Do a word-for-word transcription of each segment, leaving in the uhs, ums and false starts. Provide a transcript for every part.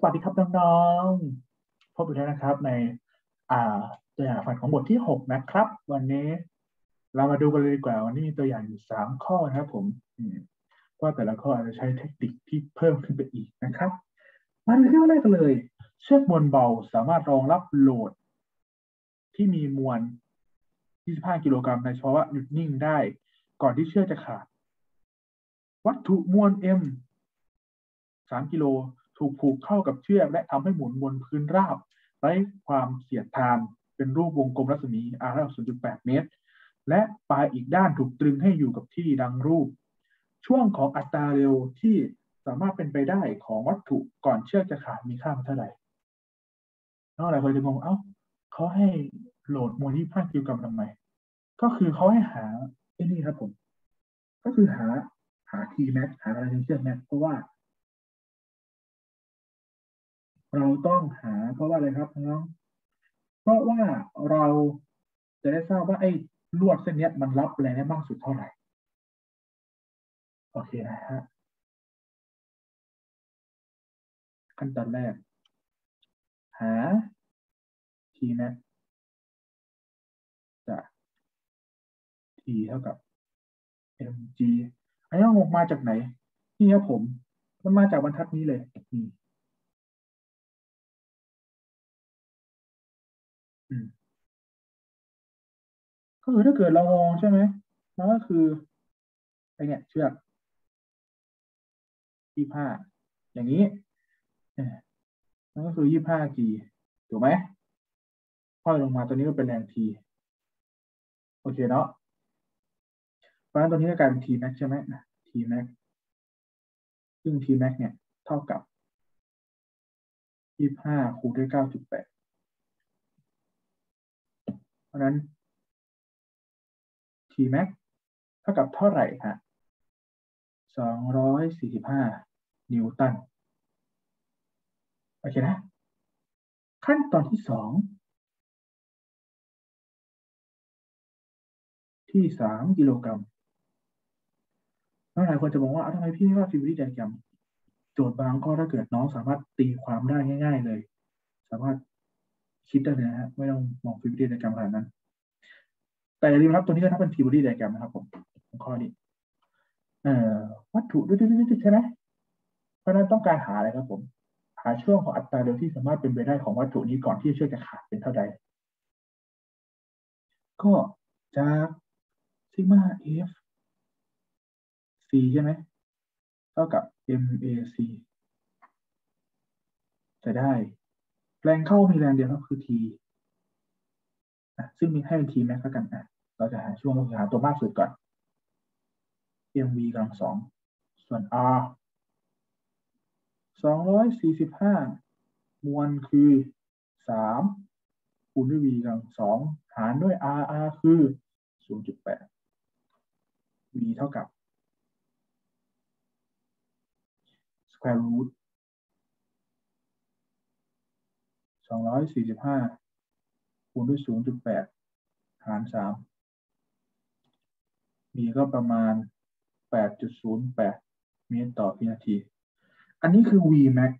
สวัสดีครับน้องๆพบกันแล้วนะครับในอ่าตัวอย่างฝันของบทที่หกนะครับวันนี้เรามาดูกันเลยดีกว่าวันนี้มีตัวอย่างอยู่สามข้อนะครับผมอืมว่าแต่ละข้ออาจจะใช้เทคนิคที่เพิ่มขึ้นไปอีกนะครับมาดูเรื่องแรกกันเลยเชือกมวลเบาสามารถรองรับโหลดที่มีมวลยี่สิบห้ากิโลกรัมในภาวะหยุดนิ่งได้ก่อนที่เชือกจะขาดวัตถุมวล M สามกิโลถูกผูกเข้ากับเชือกและทำให้หมุนบนพื้นราบไร้ความเสียดทานเป็นรูปวงกลมรัศมี r ศูนย์จุดแปดเมตรและปลายอีกด้านถูกตรึงให้อยู่กับที่ดังรูปช่วงของอัตราเร็วที่สามารถเป็นไปได้ของวัตถุก่อนเชือกจะขาดมีค่าเท่าไหร่น้องหลายคนจะงงเอ้าเขาให้โหลดมวลยี่สิบห้ากิโลกรัมทำไมก็คือเขาให้หาไอ้นี่ครับผมก็คือหาหา T max หาอะไรในเชือก max เพราะว่าเราต้องหาเพราะว่าอะไรครับน้องเพราะว่าเราจะได้ทราบว่าไอ้ลวดเส้นนี้มันรับแรงได้มากสุดเท่าไหร่โอเคนะฮะขั้นตอนแรกหา T max จาก T เท่ากับ mg อันนี้มันมาจากไหนนี่ครับผมมันมาจากบรรทัดนี้เลยนี่อืมก็คือถ้าเกิดเรามองใช่ไหมมันก็คือไอเนี่ยเชือกยี่สิบห้าอย่างนี้มันก็คือยี่สิบห้า g ถูกไหมค่อยลงมาตัวนี้ก็เป็นแรง t โอเคเนาะเพราะฉะนั้นตัวนี้ก็กลายเป็น t max ใช่ไหม t max ซึ่ง t max เนี่ยเท่ากับยี่สิบห้าคูณด้วยเก้าจุดแปดเพราะฉะนั้น t max เท่ากับเท่าไหร่ฮะสองร้อยสี่สิบห้านิวตันโอเคนะขั้นตอนที่สองที่สามกิโลกรัมน้องหลายคนจะบอกว่าทำไมพี่ไม่ว่า feasibility diagram โจทย์บางข้อถ้าเกิดน้องสามารถตีความได้ง่ายๆเลยสามารถคิดได้เลยนะฮะไม่ต้องมอง feasibility diagram ขนาดนั้นแต่อย่าลืมครับตัวนี้ก็นับเป็น feasibility diagram นะครับผมข้อนี้เอ่อวัตถุด้วยๆๆใช่ไหมเพราะนั้นต้องการหาอะไรครับผมหาช่วงของอัตราเร็วที่สามารถเป็นไปได้ของวัตถุนี้ก่อนที่เชือกจะขาดเป็นเท่าใดก็จากซิกมา f c ใช่ไหมเท่ากับ mac จะได้แรงเข้ามีแรงเดียวก็คือ t ซึ่งมีให้ t max แล้วกันอ่ะเราจะหาช่วงหาตัวมากสุดก่อน mv กำลังสองส่วน r สองร้อยสี่สิบห้ามวลคือสามคูณด้วย v กำลังสองหารด้วย r r คือ ศูนย์จุดแปด v เท่ากับ square root สองร้อยสี่สิบห้าคูณด้วย ศูนย์จุดแปด หารสาม v ก็ประมาณ แปดจุดศูนย์แปด เมตรต่อวินาทีอันนี้คือ v max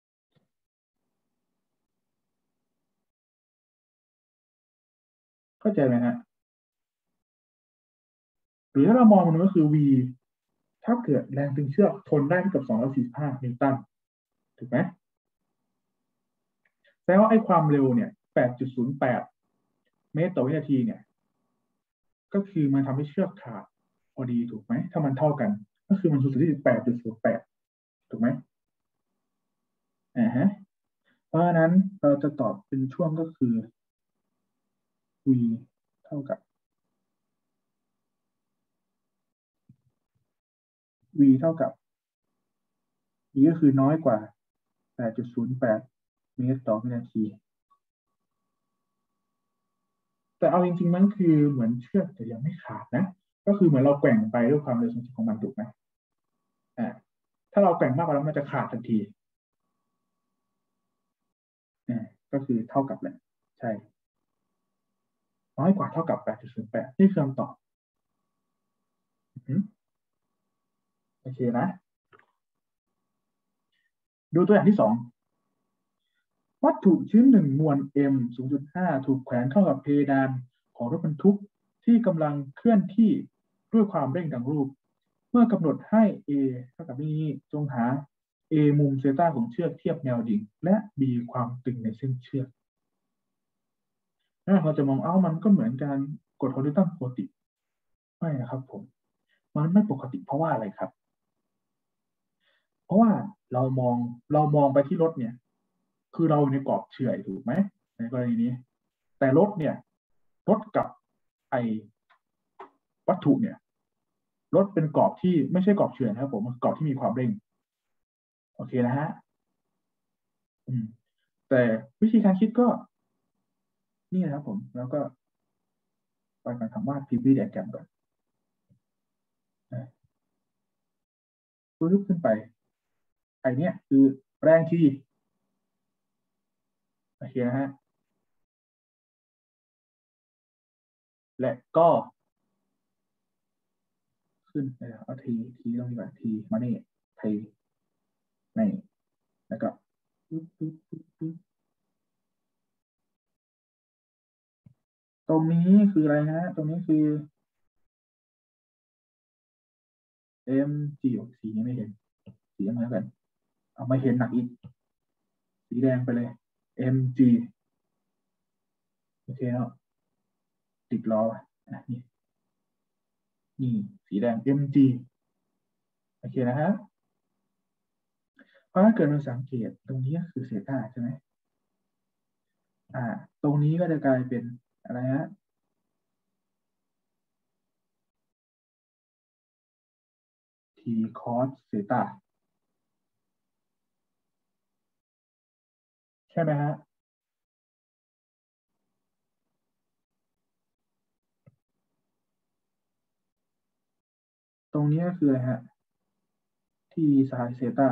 เข้าใจไหมฮะหรือถ้าเรามองมันก็คือ v ถ้าเกิดแรงตึงเชือกทนได้กับสองร้อยสี่สิบห้านิวตันถูกไหมแปลว่าไอ้ความเร็วเนี่ย แปดจุดศูนย์แปด เมตรต่อวินาทีเนี่ยก็คือมันทำให้เชือกขาดพอดีถูกไหมถ้ามันเท่ากันก็คือมันสูงสุดที่ แปดจุดศูนย์แปด ถูกไหมอ่าฮะเพราะฉะนั้นเราจะตอบเป็นช่วงก็คือ v เท่ากับ v เท่ากับ v ก็คือน้อยกว่า แปดจุดศูนย์แปด เมตรต่อวินาทีแต่เอาจริงๆมันคือเหมือนเชือกแต่ยังไม่ขาดนะก็คือเหมือนเราแกว่งไปด้วยความเร็วสูงสุดของมันถูกไหมอ่าถ้าเราแกว่งมากกว่านั้นมันจะขาดทันทีอ่าก็คือเท่ากับแหละใช่น้อยกว่าเท่ากับ แปดจุดศูนย์แปด นี่คือคำตอบโอเคนะดูตัวอย่างที่สองวัตถุชิ้นหนึ่งมวล m ศูนย์จุดห้า ถูกแขวนเข้ากับเพดานของรถบรรทุกที่กำลังเคลื่อนที่ด้วยความเร่งดังรูปเมื่อกำหนดให้ a เท่ากับนี้จงหา a มุมเซตาของเชือกเทียบแนวดิ่งและ b ความตึงในเส้นเชือกเราจะมองเอ้ามันก็เหมือนการกดของนิวตันปกติไม่นะครับผมมันไม่ปกติเพราะว่าอะไรครับเพราะว่าเรามองเรามองไปที่รถเนี่ยคือเราในกรอบเฉื่อยถูกไหมในกรณีนี้แต่รถเนี่ยรถกับไอวัตถุเนี่ยรถเป็นกรอบที่ไม่ใช่กรอบเฉื่อยนะครับผมมันกรอบที่มีความเร่งโอเคนะฮะอืมแต่วิธีการคิดก็นี่นะครับผมแล้วก็ไปกันคำว่า พี วี ไดอะแกรมก่อนปึ๊บขึ้นไปไอเนี้ยคือแรงที่โอเคนะฮะและก็ขึ้นเอาทีทีตรงนี้ก่อนทีมานี่ทีนี่แล้วก็ปึ๊บปึ๊บปึ๊บปึ๊บตรงนี้คืออะไรฮะตรงนี้คือ m g สีนี้ไม่เห็นสีเหมือนกันเอาไม่เห็นหนักอีกสีแดงไปเลย mg โอเคเนาะติดล้ออ่ะนี่นี่สีแดง mg โอเคนะฮะเพราะถ้าเกิดเราสังเกตตรงนี้คือเซตาใช่ไหมอ่าตรงนี้ก็จะกลายเป็นอะไรฮะ t cos เซตาใช่ไหมฮะตรงนี้ก็คืออะไรฮะ t sin เซตา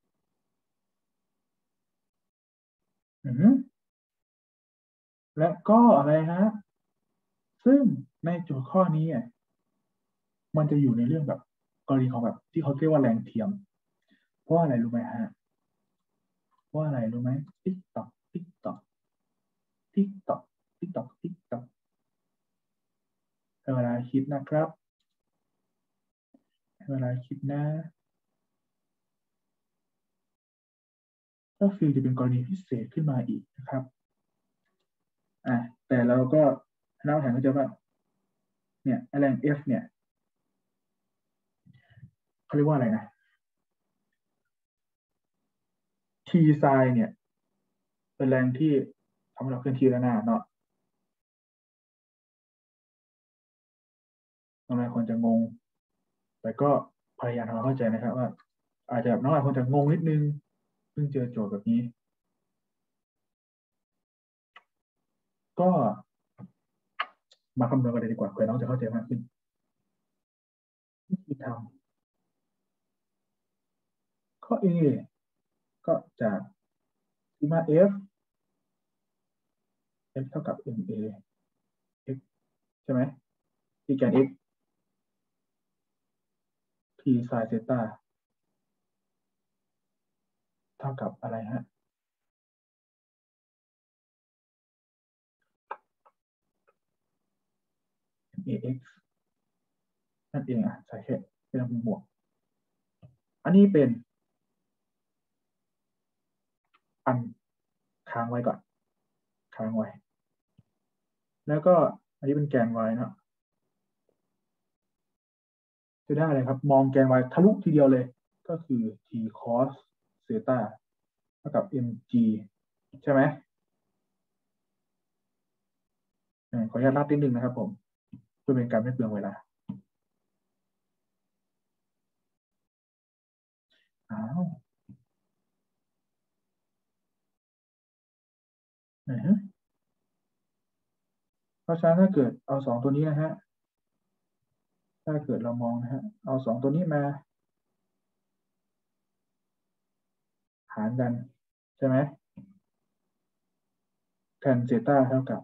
อือฮึและก็อะไรฮะซึ่งในโจทย์ข้อนี้อ่ะมันจะอยู่ในเรื่องแบบกรณีของแบบที่เขาเรียกว่าแรงเทียมเพราะอะไรรู้ไหมฮะเพราะอะไรรู้ไหมติ๊กตอกติ๊กตอกติ๊กตอกติ๊กตอกติ๊กตอกเวลาคิดนะครับเวลาคิดนะก็คือจะเป็นกรณีพิเศษขึ้นมาอีกนะครับอ่ะแต่เราก็เราแทนก็จะว่าเนี่ยแรง F เนี่ยเขาเรียกว่าอะไรนะ T ไซน์เนี่ยเป็นแรงที่ทำให้เราเคลื่อนที่ด้านหน้าเนาะน้องนายควรจะงงแต่ก็พยายามทำความเข้าใจนะครับว่าอาจจะน้องนายควรจะงงนิดนึงเพิ่งเจอโจทย์แบบนี้ก็มาคำนวณกันเลยดีกว่าเผื่อน้องจะเข้าใจมากขึ้นวิธีทำข้อ A ก็จากซิกมา F F เท่ากับ ma x ใช่ไหมที่แกน x p sin เซตาเท่ากับอะไรฮะ max นั่นเองอ่ะใส่แค่เป็นบวกอันนี้เป็นอันค้างไว้ก่อนค้างไว้แล้วก็อันนี้เป็นแกน y เนาะจะได้อะไรครับมองแกน y ทะลุทีเดียวเลยก็คือ t cos เซตาเท่ากับ mg ใช่ไหมขออนุญาตลาดนิดนึงนะครับผมเพื่อเป็นการไม่เปลืองเวลาอ้าวนะฮะเพราะฉะนั้นถ้าเกิดเอาสองตัวนี้นะฮะถ้าเกิดเรามองนะฮะเอาสองตัวนี้มาหารกันใช่ไหมแทนเซตาเท่ากับ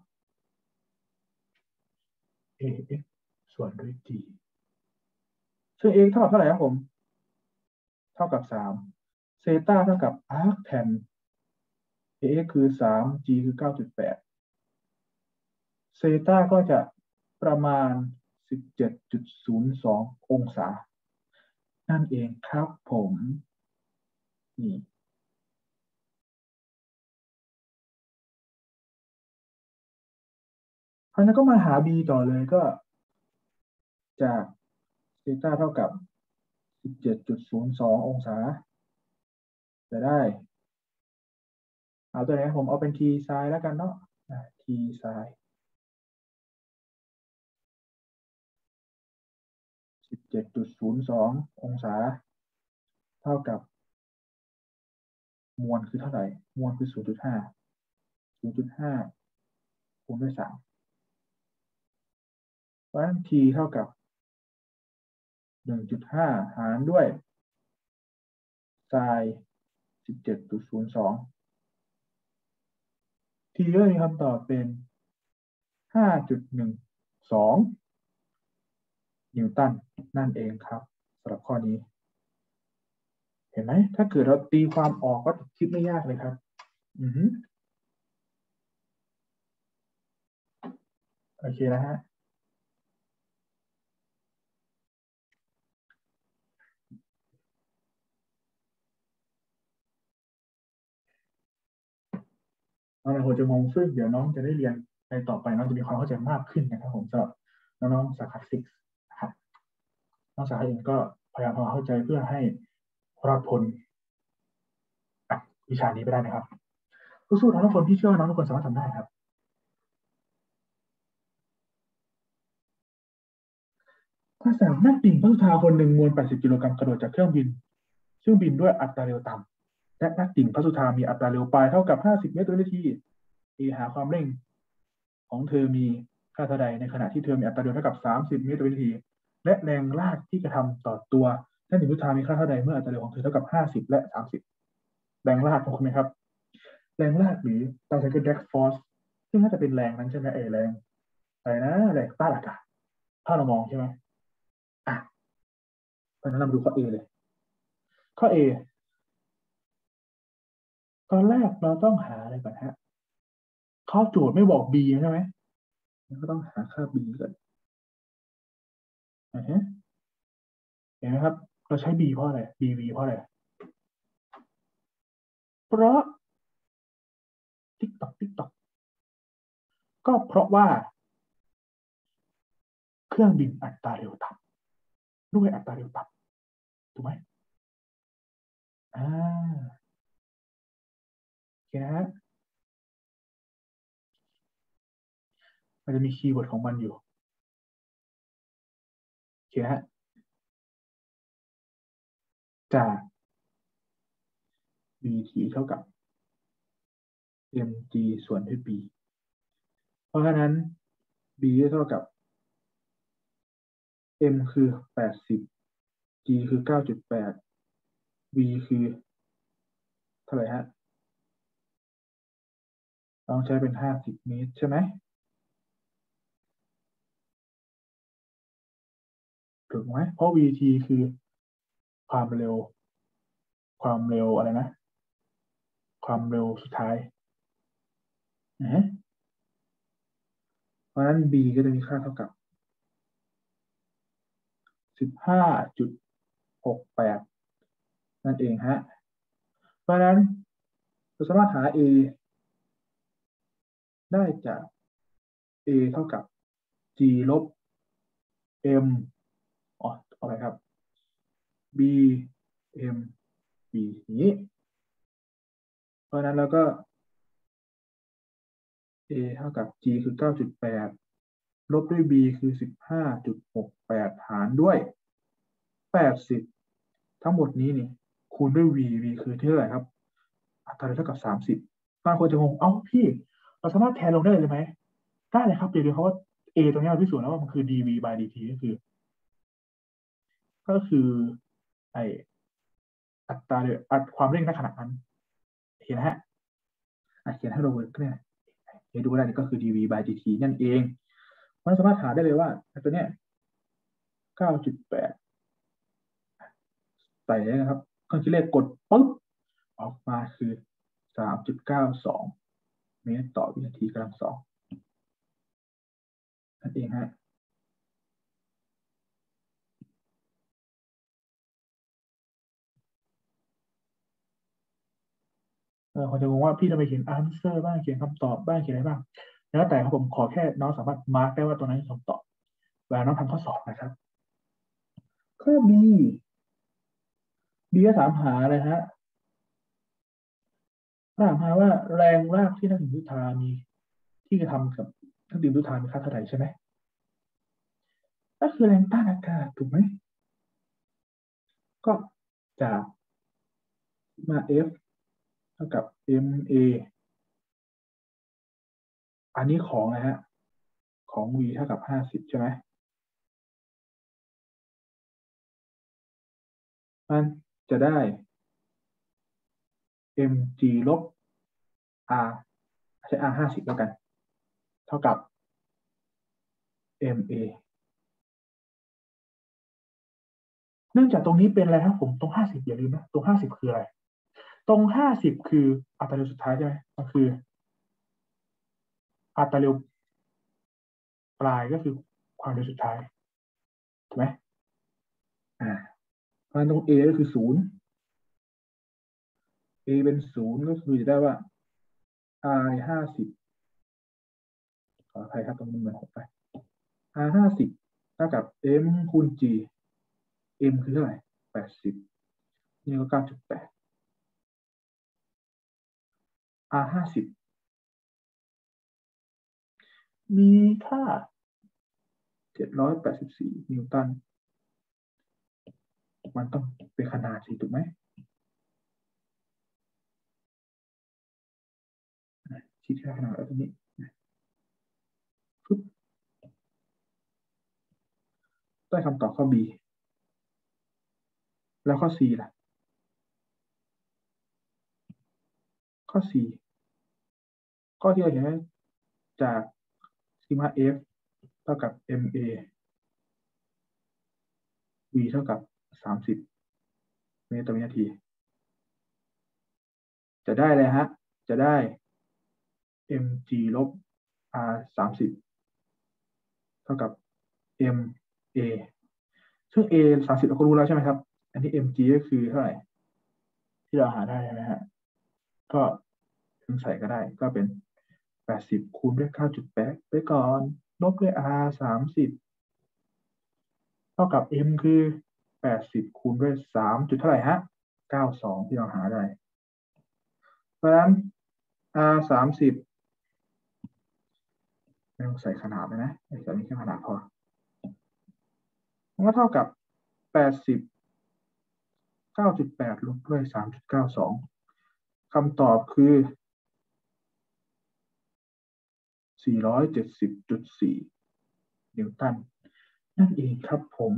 ax ส่วนด้วย g ซึ่ง x เท่ากับเท่าไหร่ครับผมเท่ากับสามเซตาเท่ากับ arc tan ax คือสาม g คือ เก้าจุดแปด เซต้าก็จะประมาณ สิบเจ็ดจุดศูนย์สอง องศา นั่นเองครับผมนี่คราวนี้ก็มาหา b ต่อเลยก็จากเซต้าเท่ากับ สิบเจ็ดจุดศูนย์สอง องศา จะได้เอาตัวไหนผมเอาเป็น t ไซน์แล้วกันเนาะ t ไซน์ สิบเจ็ดจุดศูนย์สอง องศา เท่ากับมวลคือเท่าไหร่มวลคือ ศูนย์จุดห้า ศูนย์จุดห้า คูณด้วยสามเพราะฉะนั้น t เท่ากับ หนึ่งจุดห้า หารด้วย ไซน์ สิบเจ็ดจุดศูนย์สอง t ก็มีคำตอบเป็น ห้าจุดหนึ่งสอง นิวตันนั่นเองครับสำหรับข้อนี้ เห็นไหมถ้าเกิดเราตีความออกก็คิดไม่ยากเลยครับ อือฮึโอเคนะฮะน้องหลายคนจะงงซึ่งเดี๋ยวน้องจะได้เรียนในต่อไปน้องจะมีความเข้าใจมากขึ้นนะครับผมสำหรับน้องๆสาขาฟิสิกส์นะครับน้องสาขาอื่นก็พยายามทำความเข้าใจเพื่อให้รอดพ้นวิชานี้ไปได้นะครับสู้ๆน้องทุกคนที่เชื่อว่าน้องทุกคนสามารถทำได้ครับถ้าสั่งนักบินพัฒนาคนหนึ่งมวลแปดสิบกิโลกรัมกระโดดจากเครื่องบินซึ่งบินด้วยอัตราเร็วต่ำและนักดิ่งพระสุธามีอัตราเร็วปลายเท่ากับห้าสิบเมตรต่อวินาทีที่หาความเร่งของเธอมีค่าเท่าใดในขณะที่เธอมีอัตราเร็วเท่ากับสามสิบเมตรต่อวินาทีและแรงลากที่กระทำต่อตัวนักดิ่งพระสุธามีค่าเท่าใดเมื่ออัตราเร็วของเธอเท่ากับห้าสิบและสามสิบแรงลากของคุณไหมครับแรงลากหรือเราใช้คือ drag force ซึ่งน่าจะเป็นแรงนั้นใช่ไหมเออแรงอะไรนะแรงต้านอากาศถ้าเรามองใช่ไหมอ่ะเพราะฉะนั้นเรามาดูข้อ A เลยข้อ A ตอนแรกเราต้องหาอะไรก่อนฮะข้อโจทย์ไม่บอก b ใช่ไหมเราก็ต้องหาค่า b ก่อนนะฮะเห็นไหมครับเราใช้ b เพราะอะไร bv เพราะอะไรเพราะติ๊กตอกติ๊กตอกก็เพราะว่าเครื่องบินอัตราเร็วต่ำด้วยอัตราเร็วต่ำถูกไหมอ่าโอเคนะฮะมันจะมีคีย์เวิร์ดของมันอยู่โอเคนะฮะจาก bt เท่ากับ mg ส่วนด้วย b เพราะฉะนั้น b เท่ากับ m คือแปดสิบ g คือเก้าจุดแปด v คือเท่าไหร่ฮะต้องใช้เป็นห้าสิบเมตรใช่ไหมถูกไหมเพราะ vt คือความเร็วความเร็วอะไรนะความเร็วสุดท้ายนะเพราะฉะนั้น b ก็จะมีค่าเท่ากับ สิบห้าจุดหกแปด นั่นเองฮะเพราะฉะนั้นเราสามารถหา a ได้จาก a เท่ากับ g ลบ m อ๋ออะไรครับ b m b นี้เพราะฉะนั้นเราก็ a เท่ากับ g คือ เก้าจุดแปด ลบด้วย b คือ สิบห้าจุดหกแปด หารด้วย แปดสิบ ทั้งหมดนี้นี่คูณด้วย v v คือเท่าไหร่ครับอัตราเท่ากับ สามสิบบางคนจะงงเอ้าพี่เราสามารถแทนลงได้เลยไหมได้เลยครับเดี๋ยวดูเขาว่า a ตรงนี้เราพิสูจน์แล้วว่ามันคือ dv by dt ก็คือก็คือไออัตราเร็วอัตความเร่งณขณะนั้นเห็นนะฮะอ่ะเขียนให้เราเวิร์กเนี่ยเดี๋ยวดูได้ก็คือ dv by dt นั่นเองมันสามารถหาได้เลยว่าตัวเนี้ย เก้าจุดแปด ใส่เลยนะครับเครื่องคิดเลขกดปุ๊บออกมาคือสามจุดเก้าสองเมตรต่อวินาทีกำลังสองนั่นเองฮะเออคนจะงงว่าพี่ทำไมเขียน answer บ้างเขียนคำตอบบ้างเขียนอะไรบ้างแล้วแต่ครับผมขอแค่น้องสามารถมาร์กได้ว่าตัวนั้นคือคำตอบเวลาน้องทำข้อสอบนะครับข้อ B B ก็ถามหาอะไรฮะถามหาว่าแรงลากที่นักดื่มทุกทามีที่กระทำกับนักดื่มทุกทามีค่าเท่าไหร่ใช่ไหมก็คือแรงต้านอากาศถูกไหมก็จากมา F เท่ากับ ma อันนี้ของนะฮะของ v เท่ากับห้าสิบใช่ไหมมันจะได้ mg ลบ r ใช้ r ห้าสิบแล้วกันเท่ากับ ma เนื่องจากตรงนี้เป็นอะไรครับผมตรงห้าสิบอย่าลืมนะตรงห้าสิบคืออะไรตรงห้าสิบคืออัตราเร็วสุดท้ายใช่ไหมมันคืออัตราเร็วปลายก็คือความเร็วสุดท้ายถูกไหมอ่าเพราะฉะนั้นตรง a ก็คือศูนย์ a เป็นศูนย์ก็คือจะได้ว่า r ห้าสิบขออภัยครับตรงนี้มันหกไป r ห้าสิบเท่ากับ m คูณ g m คือเท่าไหร่แปดสิบนี่ก็เก้าจุดแปด r ห้าสิบมีค่าเจ็ดร้อยแปดสิบสี่นิวตันมันต้องเป็นขนาดสิถูกไหมคิดแค่ขนาดแล้วตรงนี้ได้คำตอบข้อ B แล้วข้อ C ล่ะข้อ C ข้อที่เราเห็นจากซิกมา F เท่ากับ ma v เท่ากับสามสิบเมตรต่อวินาทีจะได้เลยฮะจะได้ mg ลบ r สามสิบเท่ากับ ma ซึ่ง a สามสิบเราก็รู้แล้วใช่ไหมครับอันนี้ mg ก็คือเท่าไหร่ที่เราหาได้ใช่ไหมฮะก็ถึงใส่ก็ได้ก็เป็นแปดสิบคูณด้วยเก้าจุดแปดไปก่อนลบด้วย r สามสิบเท่ากับ m คือแปดสิบคูณด้วยสามจุดเท่าไหร่ฮะเก้าสองที่เราหาได้เพราะฉะนั้น r สามสิบไม่ต้องใส่ขนาดเลยนะใส่แค่ขนาดพอมันก็เท่ากับแปดสิบ เก้าจุดแปดลบด้วยสามจุดเก้าสองคำตอบคือสี่ร้อยเจ็ดสิบจุดสี่นิวตันนั่นเองครับผม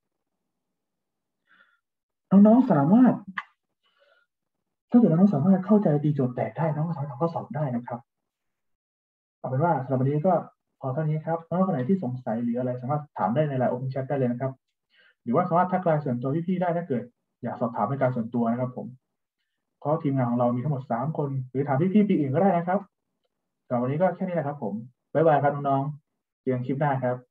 น้องๆสามารถถ้าเกิดน้องๆสามารถเข้าใจตีโจทย์แตกได้น้องก็สามารถทำข้อสอบได้นะครับเอาเป็นว่าสำหรับวันนี้ก็พอเท่านี้ครับน้องคนไหนที่สงสัยหรืออะไรสามารถถามได้ในไลน์ Open Chat ได้เลยนะครับหรือว่าสามารถทักไลน์ส่วนตัวพี่ๆได้ถ้าเกิดอยากสอบถามเป็นการส่วนตัวนะครับผมเพราะทีมงานของเรามีทั้งหมดสามคนหรือถามพี่ๆปีอื่นก็ได้นะครับสำหรับวันนี้ก็แค่นี้แหละครับผมบ๊ายบายครับน้องๆเจอกันคลิปหน้าครับ